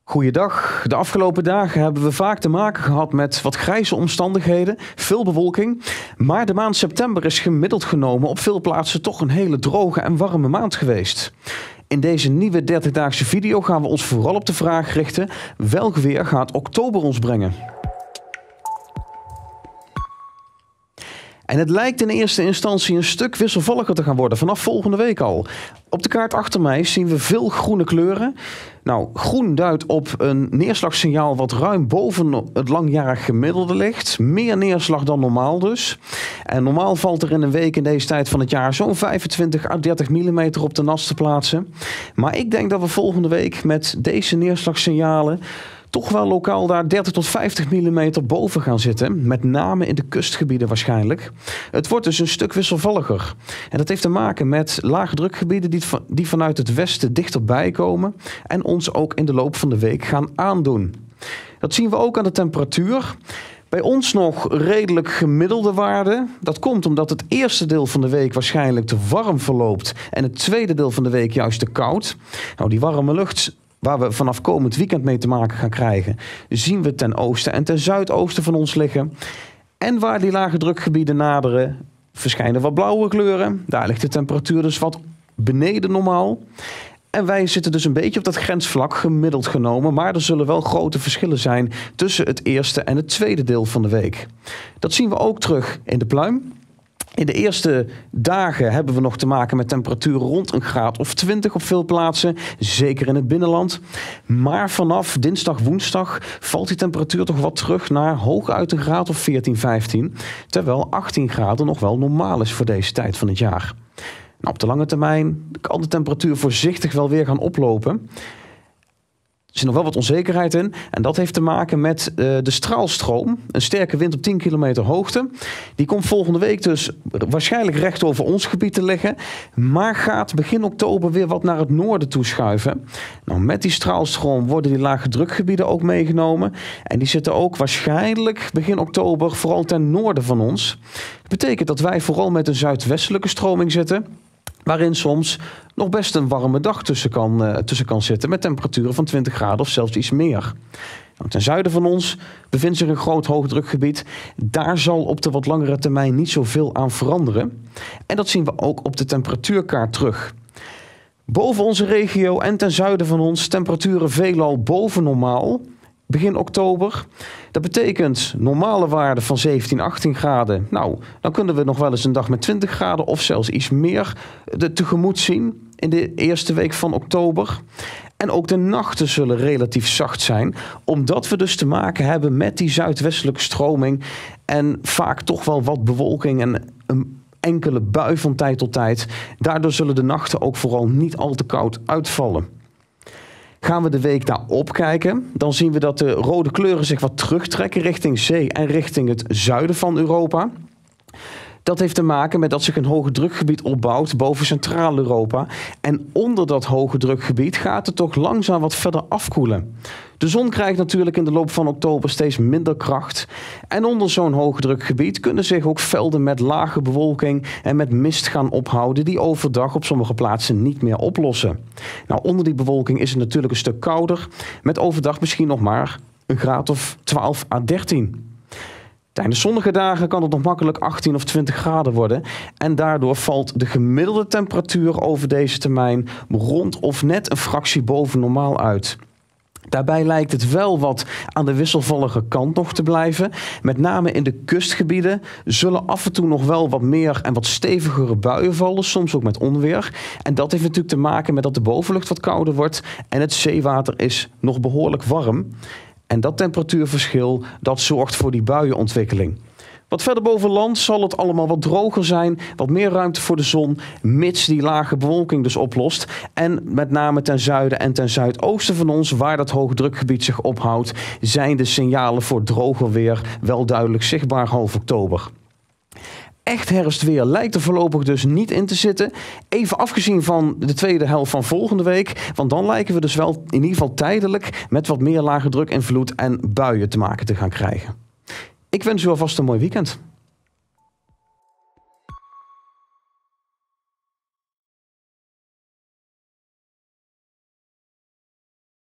Goeiedag. De afgelopen dagen hebben we vaak te maken gehad met wat grijze omstandigheden, veel bewolking. Maar de maand september is gemiddeld genomen op veel plaatsen toch een hele droge en warme maand geweest. In deze nieuwe 30-daagse video gaan we ons vooral op de vraag richten: welk weer gaat oktober ons brengen? En het lijkt in eerste instantie een stuk wisselvalliger te gaan worden, vanaf volgende week al. Op de kaart achter mij zien we veel groene kleuren. Nou, groen duidt op een neerslagsignaal wat ruim boven het langjarig gemiddelde ligt. Meer neerslag dan normaal dus. En normaal valt er in een week in deze tijd van het jaar zo'n 25 à 30 mm op de naste plaatsen. Maar ik denk dat we volgende week met deze neerslagsignalen toch wel lokaal daar 30 tot 50 mm boven gaan zitten. Met name in de kustgebieden waarschijnlijk. Het wordt dus een stuk wisselvalliger. En dat heeft te maken met lage drukgebieden die vanuit het westen dichterbij komen. En ons ook in de loop van de week gaan aandoen. Dat zien we ook aan de temperatuur. Bij ons nog redelijk gemiddelde waarden. Dat komt omdat het eerste deel van de week waarschijnlijk te warm verloopt. En het tweede deel van de week juist te koud. Nou, die warme lucht, waar we vanaf komend weekend mee te maken gaan krijgen, zien we ten oosten en ten zuidoosten van ons liggen. En waar die lage drukgebieden naderen, verschijnen wat blauwe kleuren. Daar ligt de temperatuur dus wat beneden normaal. En wij zitten dus een beetje op dat grensvlak gemiddeld genomen. Maar er zullen wel grote verschillen zijn tussen het eerste en het tweede deel van de week. Dat zien we ook terug in de pluim. In de eerste dagen hebben we nog te maken met temperaturen rond een graad of 20 op veel plaatsen. Zeker in het binnenland. Maar vanaf dinsdag, woensdag valt die temperatuur toch wat terug naar hooguit een graad of 14, 15. Terwijl 18 graden nog wel normaal is voor deze tijd van het jaar. Nou, op de lange termijn kan de temperatuur voorzichtig wel weer gaan oplopen. Er zit nog wel wat onzekerheid in. En dat heeft te maken met de straalstroom. Een sterke wind op 10 kilometer hoogte. Die komt volgende week dus waarschijnlijk recht over ons gebied te liggen. Maar gaat begin oktober weer wat naar het noorden toe schuiven. Nou, met die straalstroom worden die lage drukgebieden ook meegenomen. En die zitten ook waarschijnlijk begin oktober vooral ten noorden van ons. Dat betekent dat wij vooral met een zuidwestelijke stroming zitten, waarin soms nog best een warme dag tussen kan zitten met temperaturen van 20 graden of zelfs iets meer. Nou, ten zuiden van ons bevindt zich een groot hoogdrukgebied. Daar zal op de wat langere termijn niet zoveel aan veranderen. En dat zien we ook op de temperatuurkaart terug. Boven onze regio en ten zuiden van ons temperaturen veelal boven normaal. Begin oktober. Dat betekent normale waarden van 17, 18 graden. Nou, dan kunnen we nog wel eens een dag met 20 graden of zelfs iets meer tegemoet zien in de eerste week van oktober. En ook de nachten zullen relatief zacht zijn, omdat we dus te maken hebben met die zuidwestelijke stroming en vaak toch wel wat bewolking en een enkele bui van tijd tot tijd. Daardoor zullen de nachten ook vooral niet al te koud uitvallen. Gaan we de week daarop kijken, dan zien we dat de rode kleuren zich wat terugtrekken richting zee en richting het zuiden van Europa. Dat heeft te maken met dat zich een hoge drukgebied opbouwt boven Centraal-Europa. En onder dat hoge drukgebied gaat het toch langzaam wat verder afkoelen. De zon krijgt natuurlijk in de loop van oktober steeds minder kracht. En onder zo'n hoge drukgebied kunnen zich ook velden met lage bewolking en met mist gaan ophouden die overdag op sommige plaatsen niet meer oplossen. Nou, onder die bewolking is het natuurlijk een stuk kouder, met overdag misschien nog maar een graad of 12 à 13. Tijdens zonnige dagen kan het nog makkelijk 18 of 20 graden worden. En daardoor valt de gemiddelde temperatuur over deze termijn rond of net een fractie boven normaal uit. Daarbij lijkt het wel wat aan de wisselvallige kant nog te blijven. Met name in de kustgebieden zullen af en toe nog wel wat meer en wat stevigere buien vallen. Soms ook met onweer. En dat heeft natuurlijk te maken met dat de bovenlucht wat kouder wordt. En het zeewater is nog behoorlijk warm. En dat temperatuurverschil, dat zorgt voor die buienontwikkeling. Wat verder boven land zal het allemaal wat droger zijn, wat meer ruimte voor de zon, mits die lage bewolking dus oplost. En met name ten zuiden en ten zuidoosten van ons, waar dat hoogdrukgebied zich ophoudt, zijn de signalen voor droger weer wel duidelijk zichtbaar half oktober. Echt herfstweer lijkt er voorlopig dus niet in te zitten. Even afgezien van de tweede helft van volgende week. Want dan lijken we dus wel in ieder geval tijdelijk met wat meer lage druk, invloed en buien te maken te gaan krijgen. Ik wens u alvast een mooi weekend.